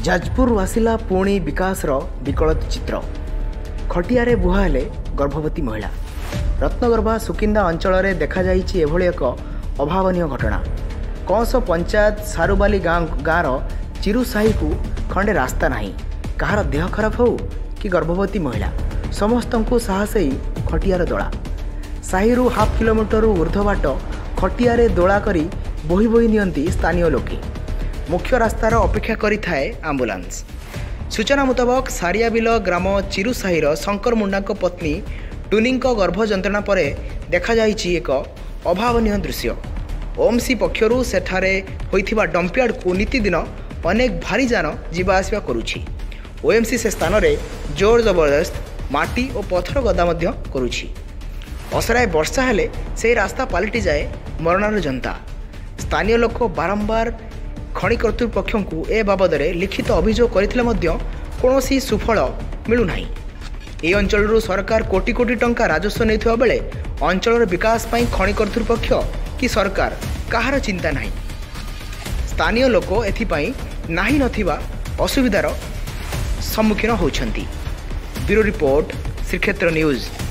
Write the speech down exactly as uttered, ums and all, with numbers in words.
जाजपुर आसिला पुणी विकासर विकल चित्र। खटियारे बुहा हेले गर्भवती महिला। रत्नगर्भा सुकिंदा अंचल में देखा जाइछि एभली एक अभावनीय घटना। कंस पंचायत सारुबाली गाँ गाँवर चिरुसाही को खंडे रास्ता नहीं। कहार देह खराब हो कि गर्भवती महिला समस्त को साहस खटियार दोला। साही हाफ किलोमीटर ऊर्ध्व बाट खटियारे दोला करी बोही बोही नियंती स्थानीय लोके। मुख्य रास्तार अपेक्षा करी थाए आंबुलांस। सूचना मुताबक सारियाबिल ग्राम चिरुसाहीर शंकर मुंडा पत्नी टुनी गर्भ जंत्रणा पर देखा जाइछि एक अभावनीय दृश्य। ओमसी पक्षरु सेठारे होइथिबा डंपयार्ड को नीतिदिन अनेक भारी जान जीवा आसिबा करुछि। ओएमसी से स्थान रे जोर जबरदस्त माटी और पत्थर गदा मध्य करुछि। असराय वर्षा हेले से रास्ता पलटि जाए मरणार जनता। स्थानीय लोक बारंबार खनि कर्तृपक्ष को ए बाबद लिखित अभियोग करथिले मध्य कोनोसी सुफल मिलुनाही। ए अंचल सरकार कोटी कोटी टंका राजस्व नेथिबा बेले अंचल विकास पई खनि कर्तृपक्ष कि सरकार कहार चिंता नाही। स्थानीय लोक एथिपाई नाही नथिबा असुविधार सम्मुखीन होउछंती। Bureau report Shrikshetra news.